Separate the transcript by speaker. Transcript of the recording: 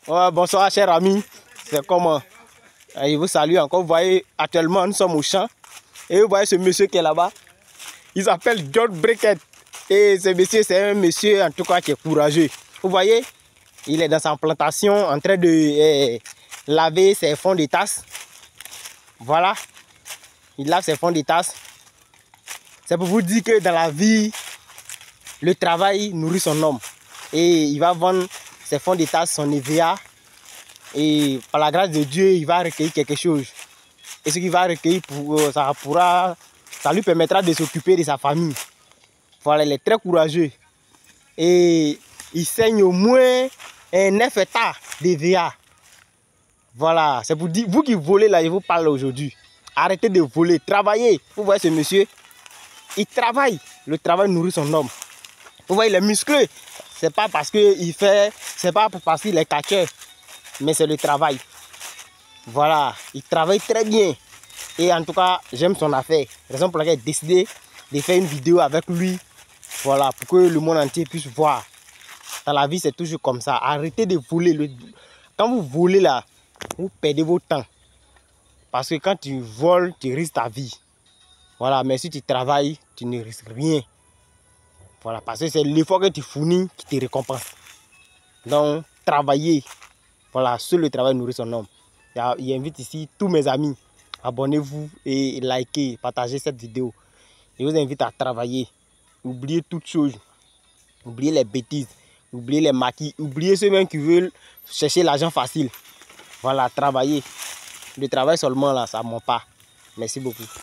Speaker 1: Ouais, bonsoir, chers amis. C'est comment? Je vous salue encore. Vous voyez, actuellement, nous sommes au champ. Et vous voyez ce monsieur qui est là-bas. Il s'appelle John Briquet. Et ce monsieur, c'est un monsieur, en tout cas, qui est courageux. Vous voyez, il est dans sa plantation en train de laver ses fonds de tasse. Voilà. Il lave ses fonds de tasse. C'est pour vous dire que dans la vie, le travail nourrit son homme. Et il va vendre ses fonds de tasse, son EVA. Et par la grâce de Dieu, il va recueillir quelque chose. Et ce qu'il va recueillir, ça lui permettra de s'occuper de sa famille. Voilà, il est très courageux. Et il saigne au moins 9 hectares d'EVA. Voilà, c'est pour dire, vous qui volez là, je vous parle aujourd'hui. Arrêtez de voler, travaillez. Vous voyez ce monsieur, il travaille. Le travail nourrit son homme. Vous voyez, il est musclé. C'est pas parce qu'il fait, c'est pas parce qu'il est catcheur, mais c'est le travail. Voilà, il travaille très bien. Et en tout cas, j'aime son affaire. Raison pour laquelle j'ai décidé de faire une vidéo avec lui. Voilà, pour que le monde entier puisse voir. Dans la vie, c'est toujours comme ça. Arrêtez de voler. Quand vous volez là, vous perdez votre temps. Parce que quand tu voles, tu risques ta vie. Voilà, mais si tu travailles, tu ne risques rien. Voilà, parce que c'est l'effort que tu fournis qui te récompense. Donc, travaillez. Voilà, seul le travail nourrit son homme. J'invite ici tous mes amis. Abonnez-vous et likez, partagez cette vidéo. Je vous invite à travailler. Oubliez toutes choses. Oubliez les bêtises. Oubliez les maquis. Oubliez ceux même qui veulent chercher l'argent facile. Voilà, travaillez. Le travail seulement là, ça ne ment pas. Merci beaucoup.